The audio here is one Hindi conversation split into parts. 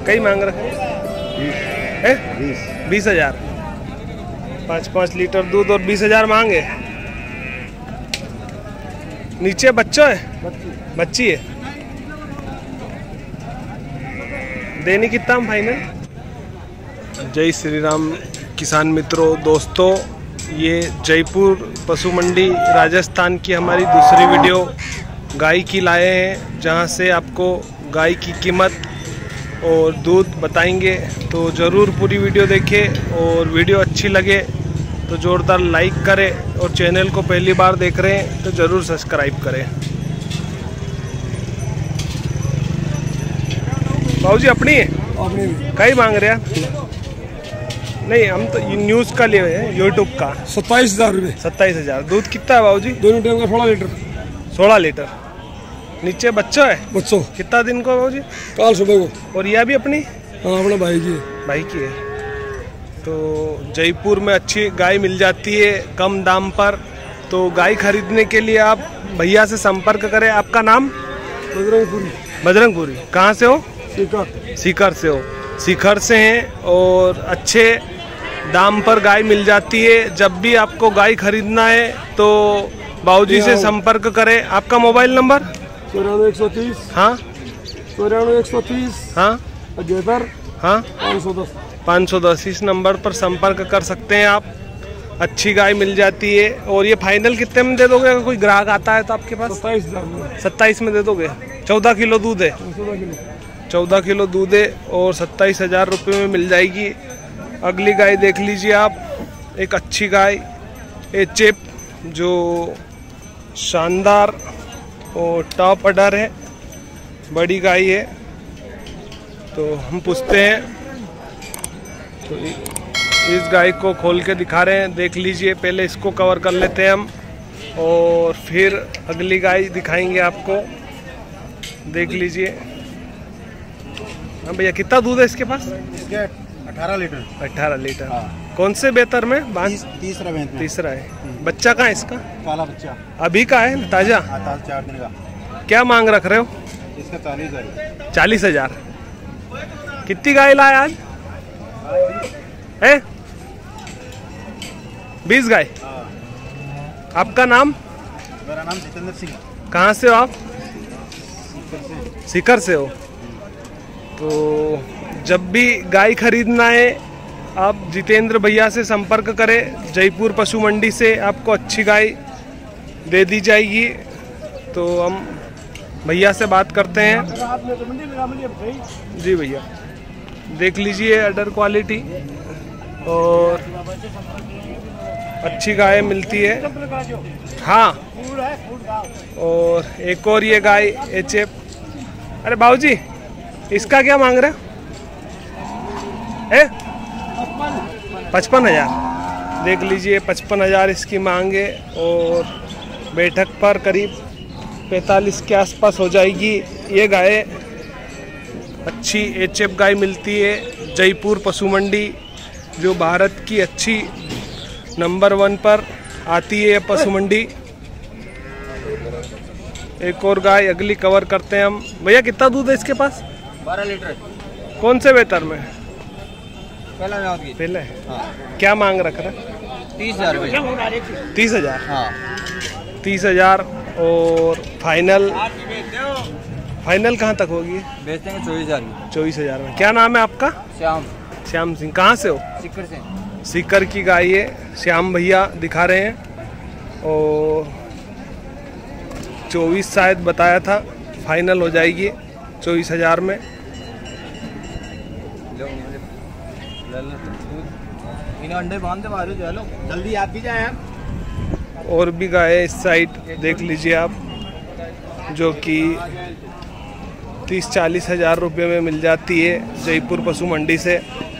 कई मांग रखे हैं? 20,000। 5-5 लीटर दूध और 20,000 मांगे। नीचे बच्चा है, बच्ची है। देनी कितना हम फाइनल? जय श्री राम किसान मित्रों, दोस्तों, ये जयपुर पशु मंडी राजस्थान की हमारी दूसरी वीडियो गाय की लाए हैं, जहां से आपको गाय की कीमत और दूध बताएंगे। तो ज़रूर पूरी वीडियो देखें और वीडियो अच्छी लगे तो ज़ोरदार लाइक करें और चैनल को पहली बार देख रहे हैं तो ज़रूर सब्सक्राइब करें। बाबूजी अपनी है? कई मांग रहे हैं? नहीं, हम तो न्यूज़ का लिए हैं, यूट्यूब का। 27,000 रुपये। 27,000। दूध कितना है बाबूजी? दोनों टाइम का 16 लीटर। 16 लीटर। नीचे बच्चा है? बच्चों। कितना दिन को बाबूजी? कल सुबह को। और यह भी अपनी? हाँ, अपना भाई की है। भाई की है। तो जयपुर में अच्छी गाय मिल जाती है कम दाम पर। तो गाय खरीदने के लिए आप भैया से संपर्क करें। आपका नाम? बजरंगपुरी। बजरंगपुरी। कहाँ से हो? सीकर से हो। सीकर से हैं और अच्छे दाम पर गाय मिल जाती है। जब भी आपको गाय खरीदना है तो बाबूजी से संपर्क करें। आपका मोबाइल नंबर? 94 हाँ 130 हाँ 75 हाँ 510। इस नंबर पर संपर्क कर सकते हैं आप। अच्छी गाय मिल जाती है। और ये फाइनल कितने में दे दोगे अगर कोई ग्राहक आता है तो आपके पास? 27 में दे दोगे। 14 किलो दूध है। 14 किलो दूध है और 27,000 रुपये में मिल जाएगी। अगली गाय देख लीजिए आप। एक अच्छी गाय एचएफ जो शानदार और टॉप ऑर्डर है, बड़ी गाय है। तो हम पूछते हैं, तो इस गाय को खोल के दिखा रहे हैं, देख लीजिए। पहले इसको कवर कर लेते हैं हम और फिर अगली गाय दिखाएंगे आपको। देख लीजिए। हाँ भैया, कितना दूध है इसके पास? इसके 18 लीटर। 18 लीटर। हाँ। कौन से बेहतर में? तीसरा है। बच्चा कहाँ है इसका? काला बच्चा अभी का है? ताजा? 4 दिन का। क्या मांग रख रहे हो? इसका 40,000। 40,000। कितनी गाय लाए आज? है 20 गाय। आपका नाम? मेरा नाम जितेंद्र सिंह। कहाँ से हो आप? सीकर से हो। तो जब भी गाय खरीदना है आप जितेंद्र भैया से संपर्क करें। जयपुर पशु मंडी से आपको अच्छी गाय दे दी जाएगी। तो हम भैया से बात करते हैं। जी भैया, देख लीजिए अडर क्वालिटी और अच्छी गाय मिलती है। हाँ, और एक और ये गाय एचएफ। अरे बाबूजी, इसका क्या मांग रहे हैं? 55,000। देख लीजिए, 55,000 इसकी मांगे और बैठक पर करीब 45 के आसपास हो जाएगी। ये गाय अच्छी एचएफ गाय मिलती है जयपुर पशु मंडी, जो भारत की अच्छी नंबर 1 पर आती है पशु मंडी। एक और गाय अगली कवर करते हैं हम। भैया, कितना दूध है इसके पास? 12 लीटर। कौन से बेहतर में? पहले। हाँ। क्या मांग रख रहा है? 30,000। 30,000। हाँ। 30,000। और फाइनल कहाँ तक होगी? बेचेंगे 24,000। 24,000 में। क्या नाम है आपका? श्याम सिंह। कहाँ से हो? सीकर से। सीकर की गाय है। श्याम भैया दिखा रहे हैं और 24 शायद बताया था। फाइनल हो जाएगी 24,000 में। अंडे बांध दे, जल्दी आप भी जाए। और भी गाय इस साइड देख लीजिए आप, जो कि 30-40 हज़ार रुपये में मिल जाती है जयपुर पशु मंडी से।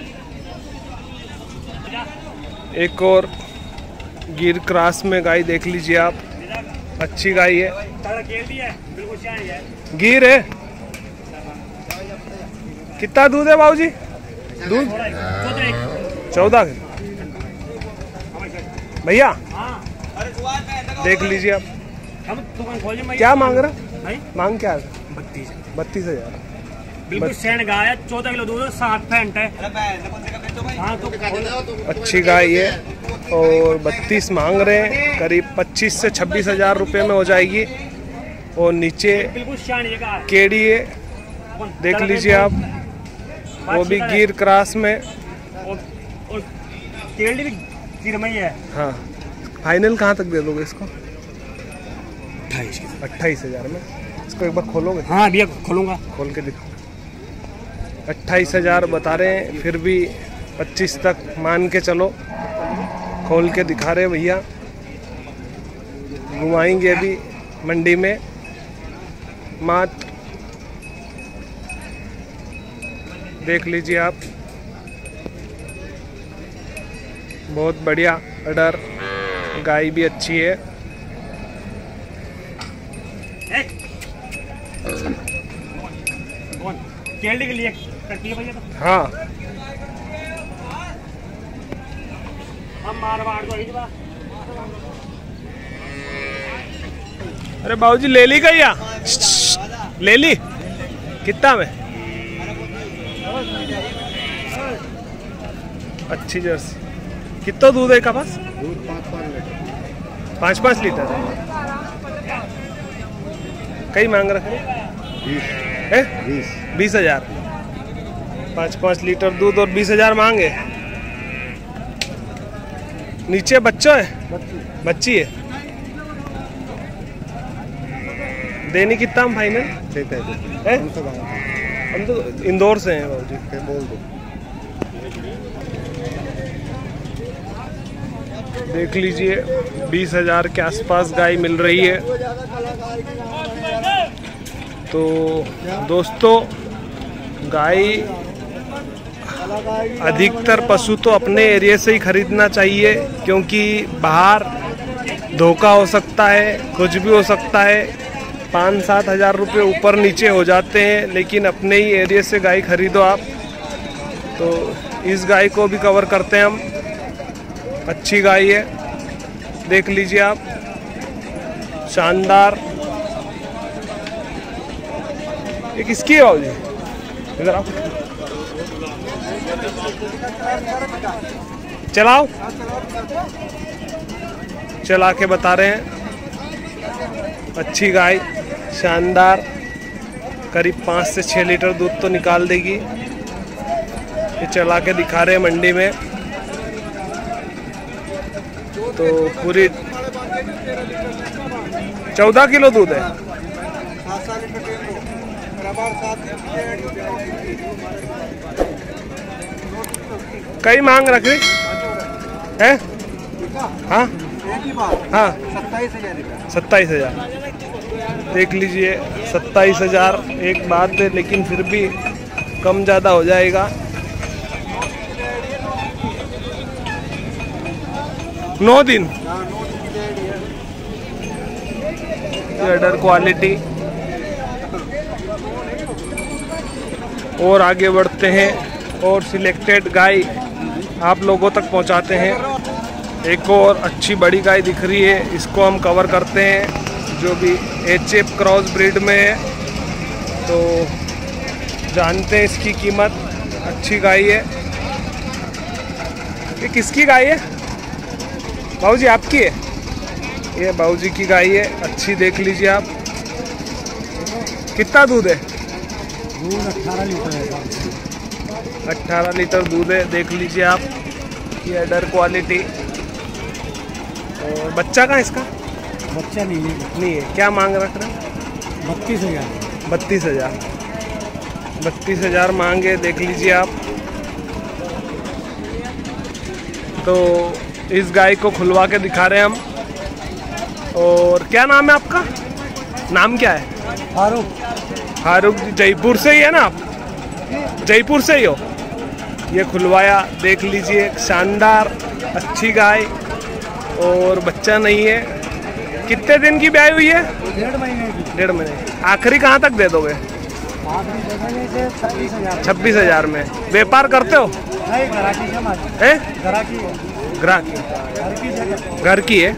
एक और गिर क्रॉस में गाय देख लीजिए आप, अच्छी गाय है, गिर है। कितना दूध है बाबूजी? दूध 14 भैया देख लीजिए आप। क्या मांग रहा? मांग क्या? 32,000। बिल्कुल सैंड गाय है, 14 किलो दूध, 7 फेंट है। हाँ तो अच्छी गाय है और 32 मांग रहे हैं, करीब 25 से 26 हजार रुपये में हो जाएगी। और नीचे बिल्कुल सैंड ये गाय केड़ी है, देख लीजिए आप, वो भी गिर क्रॉस में। और केड़ी भी गिर में ही है। हाँ, फाइनल कहाँ तक दे दोगे इसको? 28 हजार में। इसको एक बार खोलोगे? हाँ भैया खोलूंगा, खोल के दिखाओ। 28 हजार बता रहे हैं, फिर भी 25 तक मान के चलो। खोल के दिखा रहे भैया, घुमाएंगे अभी मंडी में। मात्र देख लीजिए आप, बहुत बढ़िया अडर, गाय भी अच्छी है। केड़ी के लिए करती है भैया? हाँ, हम मारवाड़ को ही बा। अरे बाबूजी ले ली क्या? ले ली कितना में? अच्छी जर्सी। कितना दूध है का पास? 5-5 लीटर। कई मांग रखे? 20 हजार। 5-5 लीटर दूध और 20 हजार मांगे। नीचे बच्चा है, बच्ची है। देनी कितना हम फाइनल? है? हम तो इंदौर से हैं बाबूजी। बोल दो। देख लीजिए 20 हजार के आसपास गाय मिल रही है। तो दोस्तों, गाय अधिकतर पशु तो अपने एरिया से ही खरीदना चाहिए, क्योंकि बाहर धोखा हो सकता है, कुछ भी हो सकता है। 5-7 हजार रुपये ऊपर नीचे हो जाते हैं, लेकिन अपने ही एरिया से गाय खरीदो आप। तो इस गाय को भी कवर करते हैं हम। अच्छी गाय है, देख लीजिए आप, शानदार। ये किसकी है बाबूजी? इधर आओ, चलाओ, चला के बता रहे हैं। अच्छी गाय, शानदार, करीब 5 से 6 लीटर दूध तो निकाल देगी। ये चला के दिखा रहे हैं मंडी में। तो पूरी 14 किलो दूध है। कई मांग रख रही है? हाँ हाँ, 27 हजार। देख लीजिए 27 हजार एक बात है, लेकिन फिर भी कम ज़्यादा हो जाएगा। 9 दिन अडर क्वालिटी। और आगे बढ़ते हैं और सिलेक्टेड गाय आप लोगों तक पहुंचाते हैं। एक और अच्छी बड़ी गाय दिख रही है, इसको हम कवर करते हैं, जो भी HF क्रॉस ब्रीड में है। तो जानते हैं इसकी कीमत। अच्छी गाय है। ये किसकी गाय है बाबूजी? आपकी है? ये बाबूजी की गाय है, अच्छी। देख लीजिए आप, कितना दूध है? दूध 18 लीटर है। 18 लीटर दूध है, देख लीजिए आप। ये अडर क्वालिटी। और बच्चा कहाँ इसका? बच्चा नहीं है। नहीं है। क्या मांग रख रहे हैं? 32 हजार। 32 हजार। 32 हजार मांगे, देख लीजिए आप। तो इस गाय को खुलवा के दिखा रहे हैं हम। और क्या नाम है आपका? नाम क्या है? फारूक। जयपुर से ही है ना आप? जयपुर से ही हो? ये खुलवाया, देख लीजिए, शानदार अच्छी गाय। और बच्चा नहीं है। कितने दिन की ब्याई हुई है? 1.5 महीने की। 1.5 महीने। आखिरी कहाँ तक दे दोगे? 26 हजार में। व्यापार करते हो? नहीं, घराकी से हमारी। है? घराकी है। घर की है।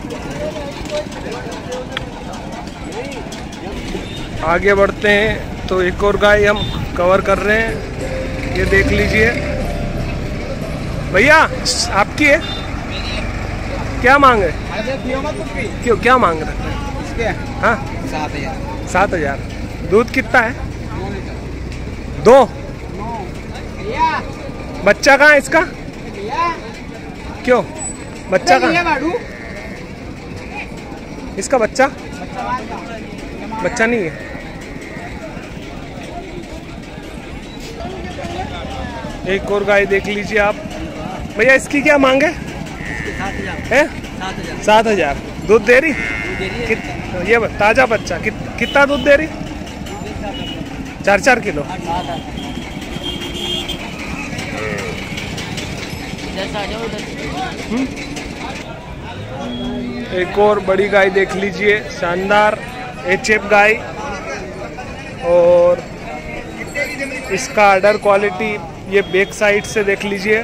आगे बढ़ते हैं दोस्तों एक और गाय हम कवर कर रहे हैं, ये देख लीजिए। भैया आपकी है, क्या मांग रहे? क्यों क्या मांग रहे हैं? हाँ 7,000। दूध कितना है? 2। बच्चा कहाँ है इसका? क्यों बच्चा कहाँ? इसका बच्चा नहीं है। एक और गाय देख लीजिए आप। भैया इसकी क्या मांग है? 7,000। दूध दे रही? ये ताजा बच्चा कितना दूध दे रही? 4-4 किलो। एक और बड़ी गाय देख लीजिए, शानदार HF गाय, और इसका अडर क्वालिटी ये बैक साइड से देख लीजिए।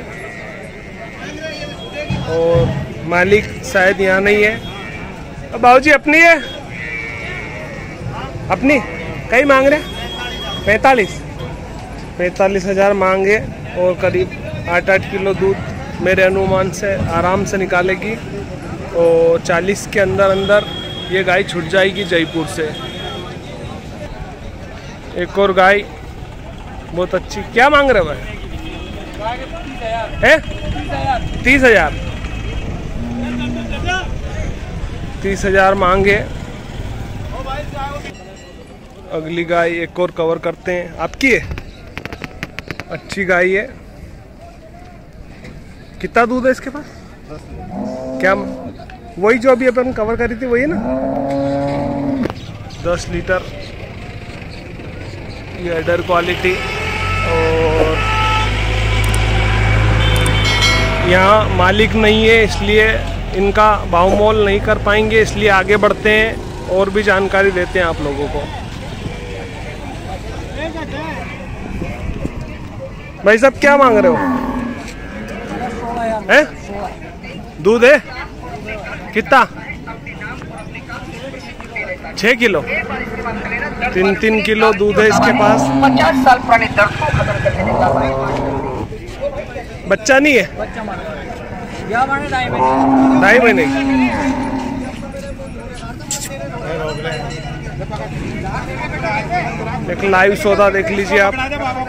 और मालिक शायद यहाँ नहीं है। बाबूजी अपनी है? अपनी कई मांग रहे? 45,000 मांगे, और करीब 8-8 किलो दूध मेरे अनुमान से आराम से निकालेगी, और 40 के अंदर ये गाय छूट जाएगी जयपुर से। एक और गाय बहुत अच्छी, क्या मांग रहे भाई? 30,000। 30,000 मांगे। अगली गाय एक और कवर करते हैं। आपकी है? अच्छी गाय है। कितना दूध है इसके पास? क्या वही जो अभी अपन कवर करी थी वही ना? 10 लीटर। ये अडर क्वालिटी, और यहाँ मालिक नहीं है इसलिए इनका भाव मोल नहीं कर पाएंगे, इसलिए आगे बढ़ते हैं और भी जानकारी देते हैं आप लोगों को। भाई साहब क्या मांग रहे हो? है? दूध है कितना? 6 किलो। 3 किलो दूध है इसके पास। 50 साल पुराने दर्द को खत्म कर देने का बच्चा नहीं है? 2.5 महीने। एक लाइव सौदा देख लीजिए आप।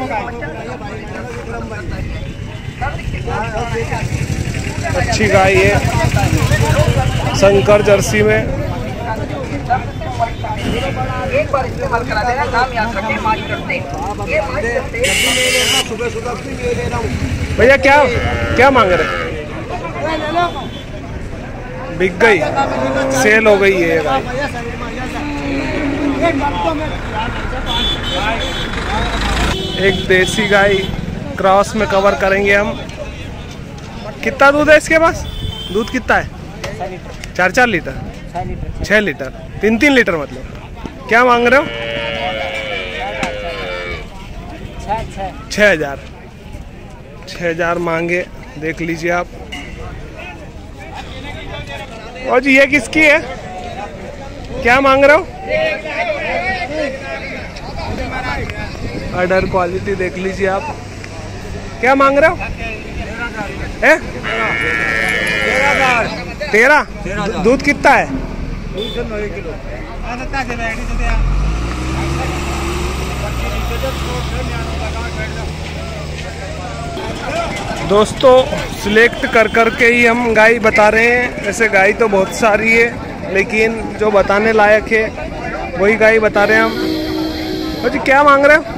अच्छी गाय है, शंकर जर्सी में। एक बार इस्तेमाल करा देना, नाम याद रखें मास्टर से। ये मास्टर से भैया क्या मांग रहे? बिक गई, सेल हो गई है गाय। एक देसी गाय क्रॉस में कवर करेंगे हम। कितना दूध है इसके पास? दूध कितना है? 4-4 लीटर। 6 लीटर। 3-3 लीटर मतलब। क्या मांग रहे हो? 6,000। 6,000 मांगे, देख लीजिए आप। और जी ये किसकी है? क्या मांग रहे हो? अडर क्वालिटी देख लीजिए आप। क्या मांग रहे हो? 13। दूध कितना है? दोस्तों सिलेक्ट कर के ही हम गाय बता रहे हैं। ऐसे गाय तो बहुत सारी है, लेकिन जो बताने लायक है वही गाय बता रहे हैं हम। और जी क्या मांग रहे हो?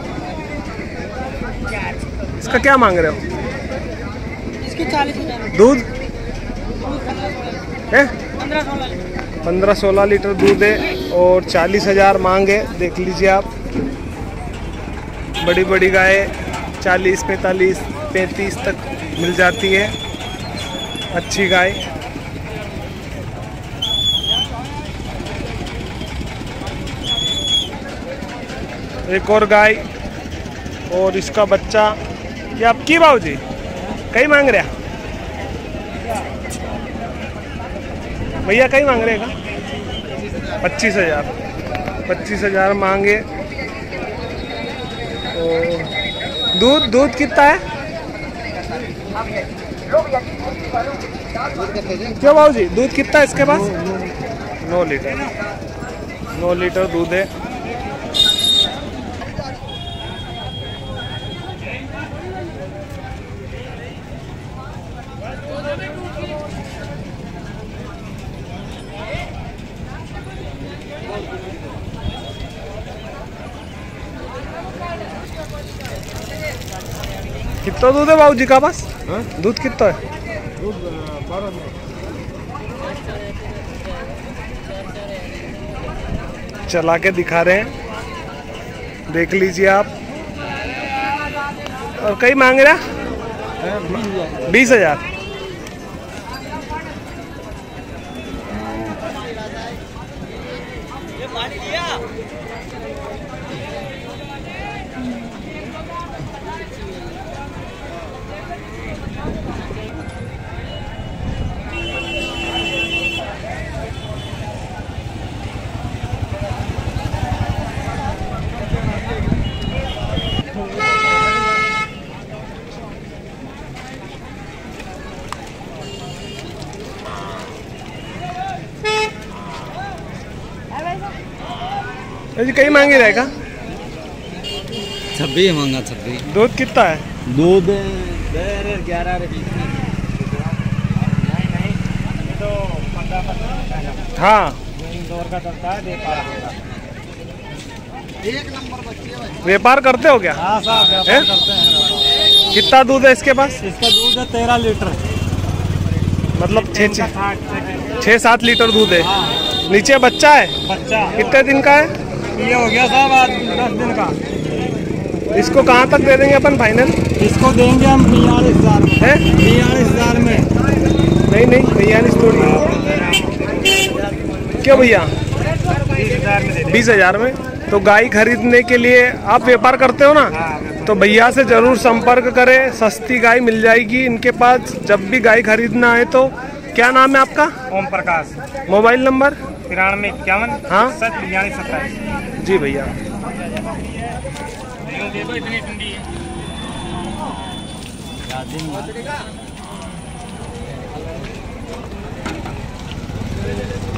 इसका क्या मांग रहे हो? इसकी 40,000। दूध है? 15-16 लीटर दूध है, और 40,000 मांगे, देख लीजिए आप। बड़ी बड़ी गाय 40, 45, 35 तक मिल जाती है। अच्छी गाय। एक और गाय, और इसका बच्चा। ये आपकी बाबूजी कई मांग रहे? भैया कई मांग रहे हैं? 25,000 मांगे। दूध दूध कितना है? क्यों बाबू जी, दूध कितना है इसके पास? 9 लीटर। 9 लीटर दूध है। कितना दूध है बाबू जी का पास? दूध कितना है? दूध 12 में। चला के दिखा रहे हैं, देख लीजिए आप। और कई मांग रहा? 20,000। जी कई मांगी रहेगा? 26 मांगा। 26। दूध कितना है? दूध 11 हाँ का चलता है। व्यापार करते हो क्या? हाँ साहब, व्यापार करते हैं। कितना दूध है इसके पास? इसका दूध है 13 लीटर। मतलब 6-7 लीटर दूध है। नीचे बच्चा है? बच्चा कितने दिन का है? ये हो गया साहब आज 10 दिन का। इसको कहाँ तक दे देंगे अपन फाइनल? इसको देंगे हम 42,000 में। है 42,000 में। नहीं भैया थोड़ी। क्यों भैया? 20,000 में। तो गाय खरीदने के लिए आप व्यापार करते हो ना, तो भैया से जरूर संपर्क करें, सस्ती गाय मिल जाएगी इनके पास। जब भी गाय खरीदना है तो क्या नाम है आपका? ओम प्रकाश। Mobile number? 9351। हाँ 4227। जी भैया। इतनी ठंडी है।